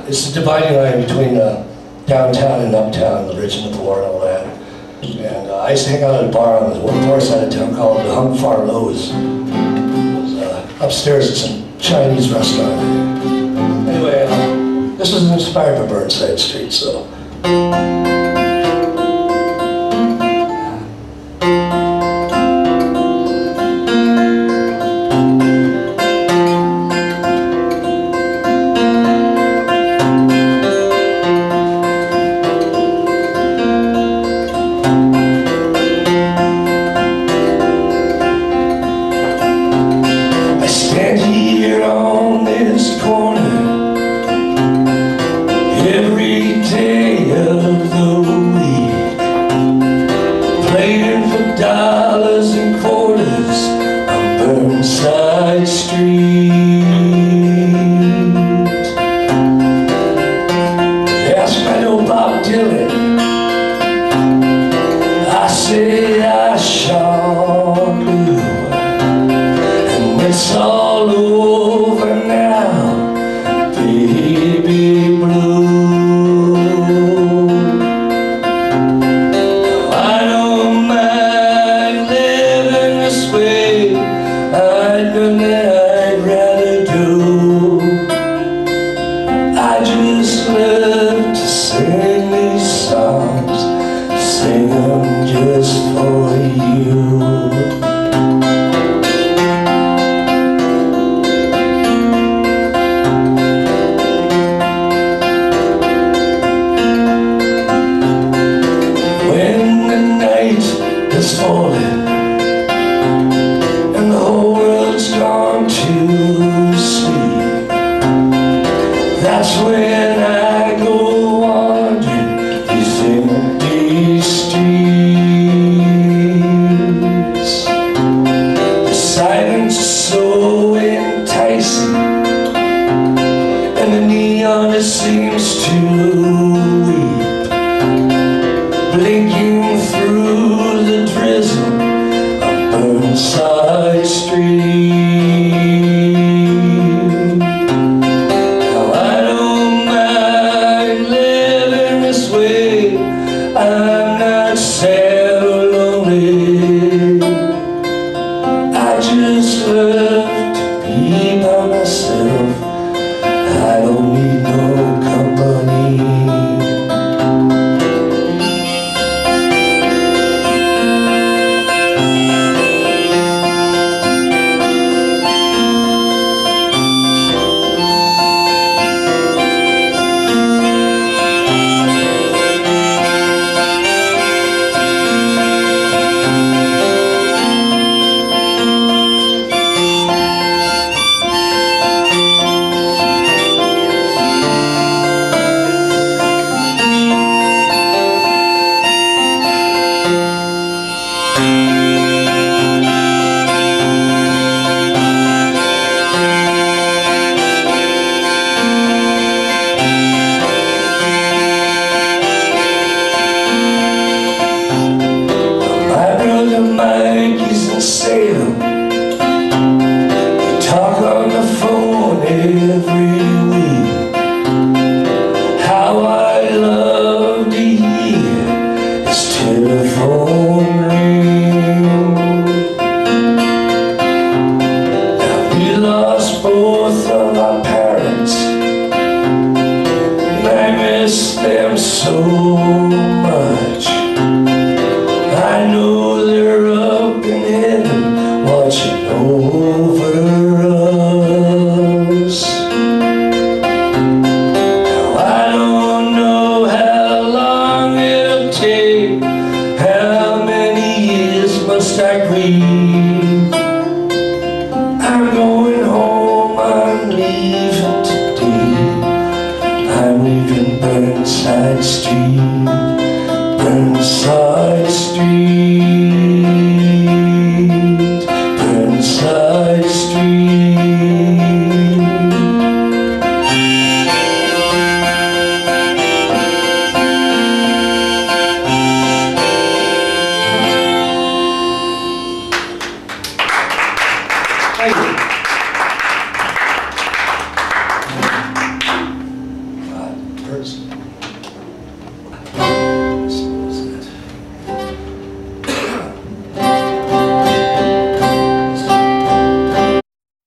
It's the dividing line between downtown and uptown, the rich and the poor and all that. And I used to hang out at a bar on the north side of town called the Hung Far Lows. It was upstairs at some Chinese restaurant. Anyway, this was inspired by Burnside Street, so. Dollars and quarters on Burnside Street. They ask if I know Bob Dylan. I say I sure do. And it's all over now, baby blue. I'd rather do. I just love to sing these songs, sing them just for you. When the night is falling and the whole world's gone to sleep, that's when I go wandering these empty streets. The silence is so enticing, and the neon it seems to weep, blinking through the drizzle of Burnside Street. Now I don't mind living this way. I'm not sad or lonely. I just love to be by myself. I don't need no company. Mikey's in Salem. We talk on the phone every week. How I love to hear his telephone ring. Now we lost both of our parents, and I miss them so much. I know they're up in heaven watching over us. Now I don't know how long it'll take, how many years must I grieve. I'm going home, I'm leaving today. I'm leaving Burnside Street, Burnside Street.